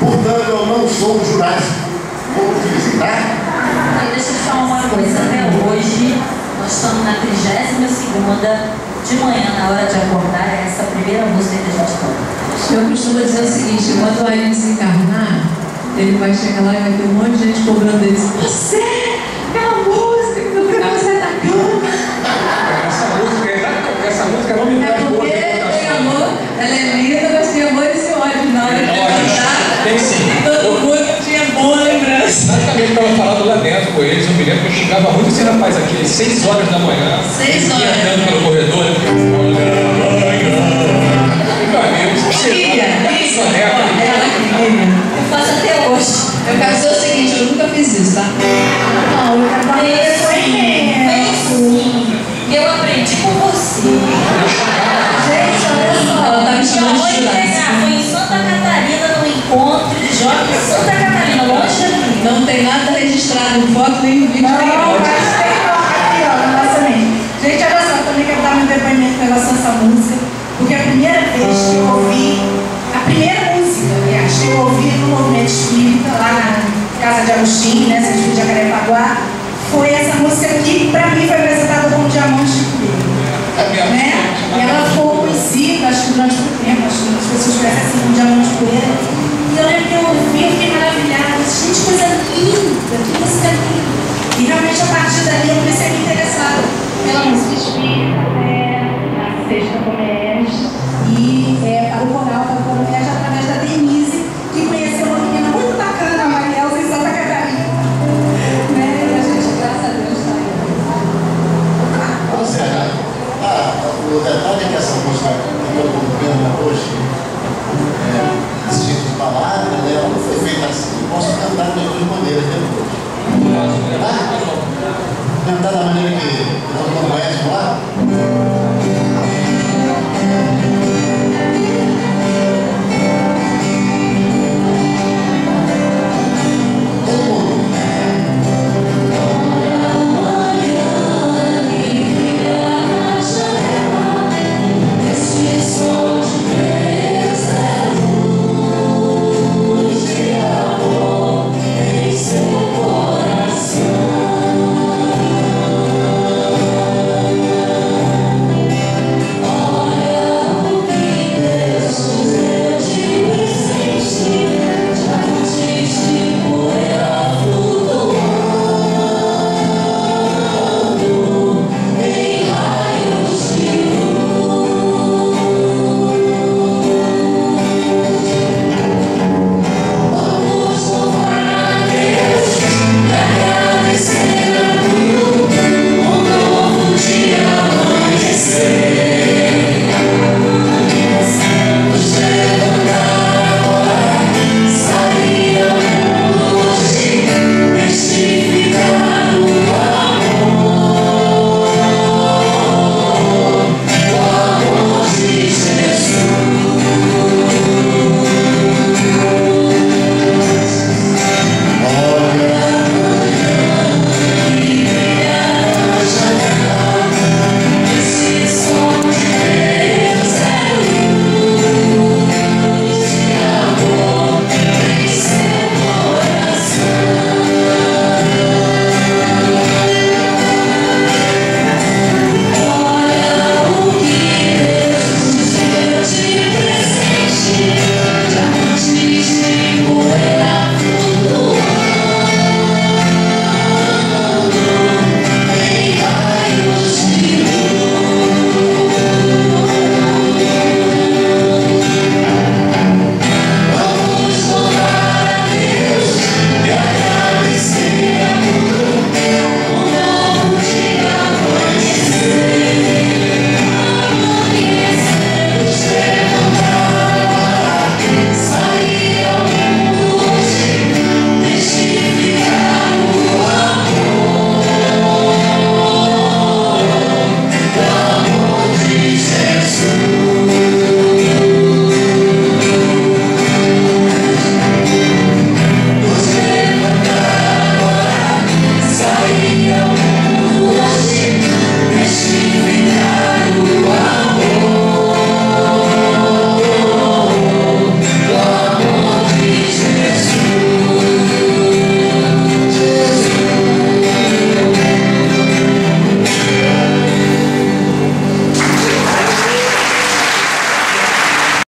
Portanto, eu não sou um jurássico. Vou utilizar, tá? Deixa eu te falar uma coisa. Até hoje, nós estamos na 32ª de manhã, na hora de acordar, é essa primeira música que a gente toca. Eu costumo dizer o seguinte: quando ele desencarnar, ele vai chegar lá e vai ter um monte de gente cobrando ele. Você, aquela música que no final você tá cantando. Essa música não me dá. É porque tem amor, ela é linda, mas tem amor e esse ódio. Na hora de cantar, tem sim. todo mundo tinha boa lembrança. Exatamente, eu estava falando lá dentro com eles. Eu me lembro que eu xingava muito esse rapaz aqui, às 6 horas da manhã. 6 horas. Andando pelo corredor. Eu faço até hoje. Eu quero dizer o seguinte: eu nunca fiz isso, tá? Não, eu aprendi com você. Gente, olha só, ela tá me chamando de jurássico. Foi em Santa Catarina, no encontro de jovens em Santa Catarina, longe daqui. Não tem nada registrado em foto nem em vídeo. Gente, olha só, eu também quero dar meu depoimento em relação a essa música, porque a primeira vez que eu ouvi, a primeira música, aliás, que eu ouvi no movimento espírita, lá na Casa de Agostinho, né, Centro de Jacarepaguá, foi essa música que, pra mim, foi apresentada como Diamante de Poeira. Né? E ela ficou conhecida, acho que durante muito tempo, acho que as pessoas conhecem assim como Diamante de Poeira. E eu lembro que eu ouvi, eu fiquei maravilhada, gente, coisa linda, que música linda. E realmente, a partir dali, eu comecei a me interessar pela música espírita, a Sexta Comércio, e para o coral, para o Comércio, através da Denise, que conheceu uma menina muito bacana, a Marielza, em Santa Catarina. Né? E a gente, graças a Deus, está aí. Ou seja, o detalhe é que essa música que eu estou vendo hoje, esse tipo de palavra, né, ela não foi feita assim. Eu posso cantar de duas maneiras depois. Cantar da maneira que todo mundo